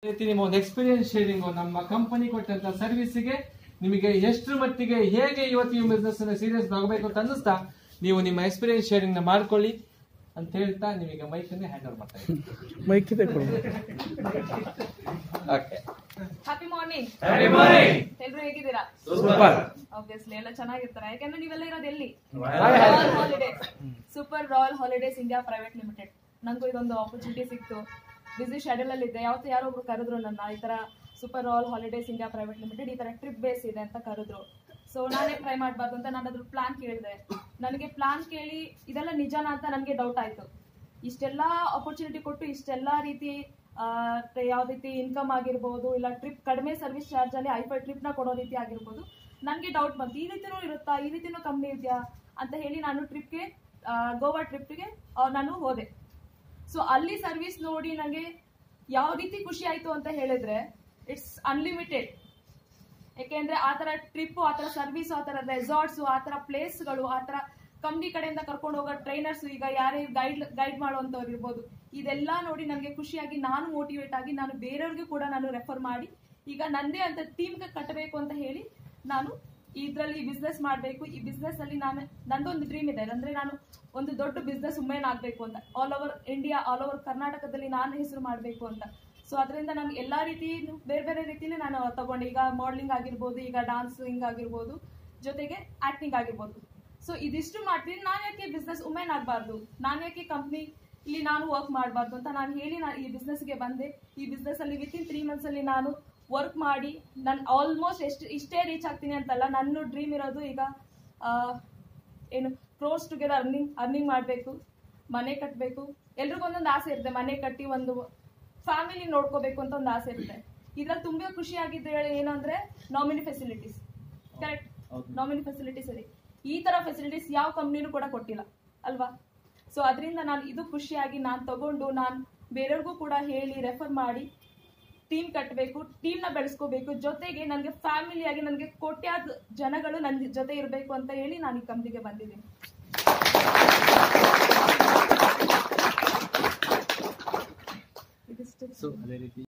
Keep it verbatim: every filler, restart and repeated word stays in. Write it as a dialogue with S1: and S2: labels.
S1: ನಿಮ್ಮ ಒಂದು experience sharing ನಮ್ಮ ಕಂಪನಿ ಕೊಟ್ಟಂತ ಸರ್ವಿಸ್ಗೆ ನಿಮಗೆ ಎಷ್ಟು ಮಟ್ಟಿಗೆ ಹೇಗೆ ಇವತ್ತು ಈ ಬಿಸ್ನೆಸ್ ಅನ್ನ ಸೀರಿಯಸ್ ತಗೋಬೇಕು ಅಂತ ಅನ್ನಿಸ್ತಾ ನೀವು ನಿಮ್ಮ ಎಕ್ಸ್ಪೀರಿಯನ್ಸ್ ಶೇರಿಂಗ್ ನ ಮಾಡ್ಕೊಳ್ಳಿ ಅಂತ ಹೇಳ್ತಾ ನಿಮಗೆ ಮೈಕ್ ಅನ್ನು ಹ್ಯಾಂಡ್ ಓವರ್ ಮಾಡ್ತಾ ಇದ್ದೀನಿ.
S2: ಮೈಕ್ ಇದೆ ಕೊಡು.
S1: Okay.
S3: Happy morning.
S1: Happy morning.
S3: ಎಲ್ಲರೂ ಹೇಗಿದ್ದೀರಾ?
S1: ಸೂಪರ್.
S3: ಆಬ್ವಿಯಸ್ಲಿ ಎಲ್ಲ ಚೆನ್ನಾಗಿರ್ತಾರೆ. ಯಾಕಂದ್ರೆ ನೀವೆಲ್ಲ ಇರೋದು ಎಲ್ಲಿ?
S1: Royal
S3: holidays. Super royal holidays India private limited. ನಂಗೂ ಇದೊಂದು ಆಪರ್ಚುನಿಟಿ ಸಿಕ್ತು. ಬಿಸಿ ಶೆಡ್ಯೂಲ್ ಅಲ್ಲಿ ಇದ್ದೆ. ಯಾವತ್ತು ಯಾರೋ ಒಬ್ರು ಕರೆದ್ರು ನನ್ನ ಈ ತರ super royal holidays India private limited ಈ ತರ ಟ್ರಿಪ್ ಬೇಸ್ ಇದೆ ಅಂತ ಕರೆದ್ರು. ಸೊ ನಾನೇ ಟ್ರೈ ಮಾಡಬಾರ್ದು ಅಂತ ನಾನು ಅದ್ರ ಪ್ಲಾನ್ ಕೇಳಿದೆ. ನನಗೆ ಪ್ಲಾನ್ ಕೇಳಿ ಇದೆಲ್ಲ ನಿಜಾನ ಅಂತ ನನಗೆ ಡೌಟ್ ಆಯ್ತು. ಇಷ್ಟೆಲ್ಲ ಆಪರ್ಚುನಿಟಿ ಕೊಟ್ಟು ಇಷ್ಟೆಲ್ಲ ರೀತಿ ಯಾವ ರೀತಿ ಇನ್ಕಮ್ ಆಗಿರ್ಬೋದು ಇಲ್ಲ ಟ್ರಿಪ್ ಕಡಿಮೆ ಸರ್ವಿಸ್ ಚಾರ್ಜ್ ಅಲ್ಲಿ ಐಫೈ ಟ್ರಿಪ್ ನ ಕೊಡೋ ರೀತಿ ಆಗಿರ್ಬೋದು ನನಗೆ ಡೌಟ್ ಬಂತು. ಈ ರೀತಿನೂ ಇರುತ್ತಾ, ಈ ರೀತಿನೂ ಕಂಪ್ನಿ ಇದೆಯಾ ಅಂತ ಹೇಳಿ ನಾನು ಟ್ರಿಪ್ಗೆ ಗೋವಾ ಟ್ರಿಪ್ಗೆ ನಾನು ಹೋದೆ. ಸೊ ಅಲ್ಲಿ ಸರ್ವಿಸ್ ನೋಡಿ ನನಗೆ ಯಾವ ರೀತಿ ಖುಷಿ ಆಯ್ತು ಅಂತ ಹೇಳಿದ್ರೆ ಇಟ್ಸ್ ಅನ್ಲಿಮಿಟೆಡ್. ಯಾಕೆಂದ್ರೆ ಆ ತರ ಟ್ರಿಪ್, ಆ ತರ ಸರ್ವಿಸ್, ಆ ತರ ರೆಸಾರ್ಟ್ಸ್, ಆ ತರ ಪ್ಲೇಸ್ಗಳು, ಆ ತರ ಕಂಪ್ನಿ ಕಡೆಯಿಂದ ಕರ್ಕೊಂಡು ಹೋಗೋ ಟ್ರೈನರ್ಸ್, ಈಗ ಯಾರೇ ಗೈಡ್ ಗೈಡ್ ಮಾಡುವಂತವ್ರು ಇರ್ಬೋದು, ಇದೆಲ್ಲ ನೋಡಿ ನನಗೆ ಖುಷಿಯಾಗಿ ನಾನು ಮೋಟಿವೇಟ್ ಆಗಿ ನಾನು ಬೇರೆಯವ್ರಿಗೂ ಕೂಡ ನಾನು ರೆಫರ್ ಮಾಡಿ ಈಗ ನಂದೇ ಅಂತ ಟೀಮ್ಗೆ ಕಟ್ಟಬೇಕು ಅಂತ ಹೇಳಿ ನಾನು ಇದ್ರಲ್ಲಿ ಬಿಸ್ನೆಸ್ ಮಾಡಬೇಕು. ಈ ಬಿಸ್ನೆಸ್ ಅಲ್ಲಿ ನಾನು ನಂದೊಂದು ಡ್ರೀಮ್ ಇದೆ, ಅಂದ್ರೆ ನಾನು ಒಂದು ದೊಡ್ಡ ಬಿಸ್ನೆಸ್ ವುಮೆನ್ ಆಗಬೇಕು ಅಂತ, all over India, all over ಕರ್ನಾಟಕದಲ್ಲಿ ನಾನು ಹೆಸರು ಮಾಡಬೇಕು ಅಂತ. ಸೊ ಅದರಿಂದ ನಾನು ಎಲ್ಲಾ ರೀತಿ ಬೇರೆ ಬೇರೆ ರೀತಿಲಿ ನಾನು ತಗೊಂಡೆ. ಈಗ ಮಾಡಲಿಂಗ್ ಆಗಿರ್ಬೋದು, ಈಗ ಡಾನ್ಸಿಂಗ್ ಆಗಿರ್ಬೋದು, ಜೊತೆಗೆ ಆಕ್ಟಿಂಗ್ ಆಗಿರ್ಬೋದು. ಸೊ ಇದಿಷ್ಟು ಮಾಡ್ತೀನಿ. ನಾನು ಯಾಕೆ ಬಿಸ್ನೆಸ್ ವುಮೆನ್ ಆಗಬಾರ್ದು, ನಾನು ಯಾಕೆ ಕಂಪ್ನಿ ಇಲ್ಲಿ ನಾನು ವರ್ಕ್ ಮಾಡಬಾರ್ದು ಅಂತ ನಾನು ಹೇಳಿ ನಾನು ಈ ಬಿಸ್ನೆಸ್ಗೆ ಬಂದೆ. ಈ ಬಿಸ್ನೆಸ್ ಅಲ್ಲಿ ವಿತ್ ಇನ್ ತ್ರೀ ಮಂತ್ಸ್ ಅಲ್ಲಿ ನಾನು ವರ್ಕ್ ಮಾಡಿ ನಾನು ಆಲ್ಮೋಸ್ಟ್ ಎಷ್ಟು ಇಷ್ಟೇ ರೀಚ್ ಆಗ್ತೀನಿ ಅಂತಲ್ಲ, ನನ್ನ ಡ್ರೀಮ್ ಇರೋದು ಈಗ ಏನು ಕ್ರೋಸ್ ಟುಗೆದರ್ ಅರ್ನಿಂಗ್ ಅರ್ನಿಂಗ್ ಮಾಡಬೇಕು, ಮನೆ ಕಟ್ಟಬೇಕು. ಎಲ್ರಿಗೂ ಒಂದೊಂದು ಆಸೆ ಇರುತ್ತೆ, ಮನೆ ಕಟ್ಟಿ ಒಂದು ಫ್ಯಾಮಿಲಿ ನೋಡ್ಕೋಬೇಕು ಅಂತ ಒಂದು ಆಸೆ ಇರುತ್ತೆ. ಇದ್ರಲ್ಲಿ ತುಂಬಾ ಖುಷಿ ಆಗಿದ್ದು ಏನು ಅಂದ್ರೆ nominee facilities. Correct, nominee facilities ಸರಿ, ಈ ತರ ಫೆಸಿಲಿಟೀಸ್ ಯಾವ ಕಂಪ್ನಿನೂ ಕೂಡ ಕೊಟ್ಟಿಲ್ಲ ಅಲ್ವಾ. ಸೊ ಅದರಿಂದ ನಾನು ಇದು ಖುಷಿಯಾಗಿ ನಾನು ತಗೊಂಡು ನಾನು ಬೇರೆಯವ್ರಿಗೂ ಕೂಡ ಹೇಳಿ ರೆಫರ್ ಮಾಡಿ ಟೀಮ್ ಕಟ್ಟಬೇಕು, ಟೀಮ್ ನ ಬೆಳೆಸ್ಕೋಬೇಕು. ಜೊತೆಗೆ ನನಗೆ ಫ್ಯಾಮಿಲಿಯಾಗಿ ನನಗೆ ಕೋಟ್ಯಾದ ಜನಗಳು ನನ್ನ ಜೊತೆ ಇರಬೇಕು ಅಂತ ಹೇಳಿ ನಾನು ಈ ಕಂಪ್ನಿಗೆ ಬಂದಿದ್ದೀನಿ. ಇದಿಷ್ಟು.